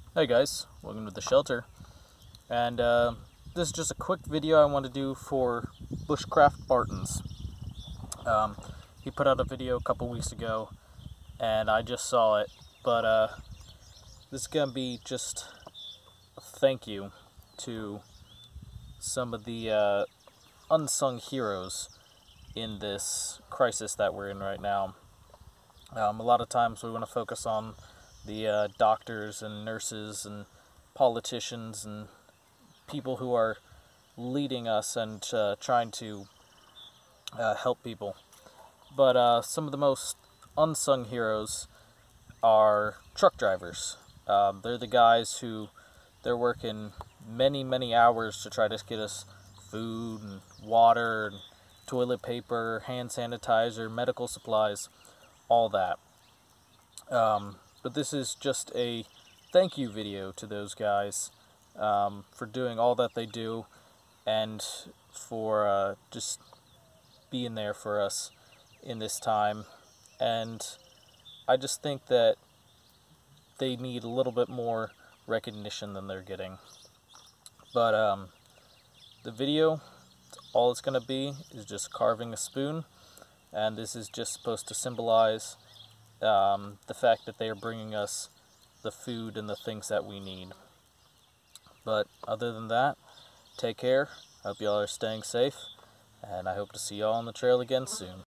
Hey guys, welcome to the shelter. And this is just a quick video I want to do for Bushcraft Bartons. He put out a video a couple weeks ago and I just saw it, but this is going to be just a thank you to some of the unsung heroes in this crisis that we're in right now. A lot of times we want to focus on the doctors and nurses and politicians and people who are leading us and trying to help people. But some of the most unsung heroes are truck drivers. They're the guys who they're working many hours to try to get us food and water and toilet paper, hand sanitizer, medical supplies, all that. But this is just a thank you video to those guys for doing all that they do and for just being there for us in this time. And I just think that they need a little bit more recognition than they're getting. But the video, all it's going to be is just carving a spoon, and this is just supposed to symbolize the fact that they are bringing us the food and the things that we need. But other than that, take care. Hope y'all are staying safe, and I hope to see y'all on the trail again soon.